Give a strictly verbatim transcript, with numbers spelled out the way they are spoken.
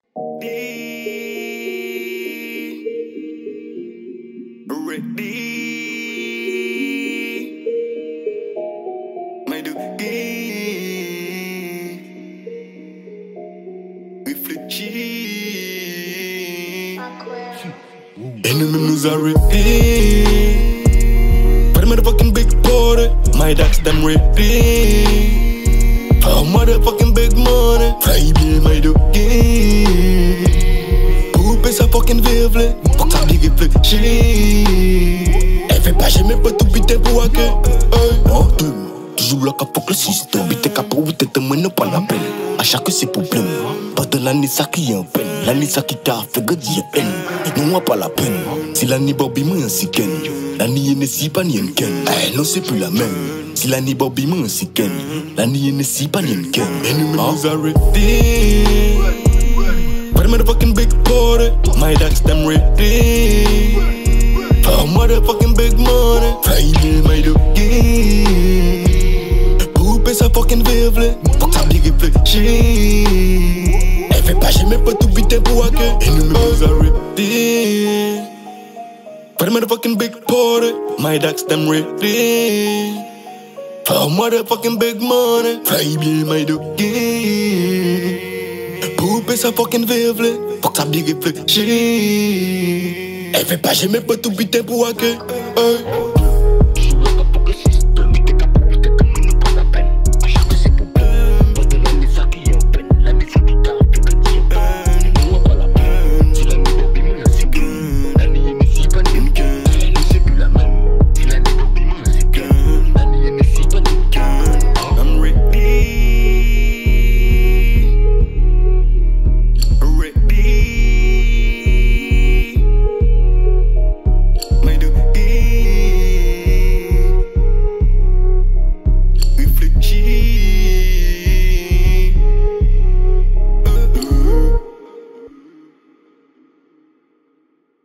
Enemy nous arrêtés. For the motherfucking big party, my dogs them ready. For motherfucking big money, baby my doggy. Poupée sa fucking vivle, faut que ça big réfléchir. Elle fait pas jamais pas tout vite pour hacker. Oh, toujours là qu'à faut que le système. Vite qu'à pour vite te mène pas la peine. À chaque c'est problème. Pas de l'année ça qui est en peine. L'année ça qui t'a fait gagner peine. Non, pas la peine. Si l'année Bobby m'a ainsi ken. L'année n'est si pas ni un ken. Eh non, c'est plus la même. Si l'année Bobby m'a ainsi ken. L'année n'est si pas ni un ken. Enemy nous arrêtés. For the motherfucking big party, my dogs them ready. For motherfucking big money, baby my doggy. Poupée sa fucking vivle, faut que ça big réfléchir. Elle fait pas jamais pas tout vite pour hacker. Enemy nous arrêtés. For the motherfucking big party, my dogs them ready. For motherfucking big money, baby my doggy. Poupée sa fucking vivle, faut que ça big réfléchir. Elle fait pas jamais pas tout vite pour hacker.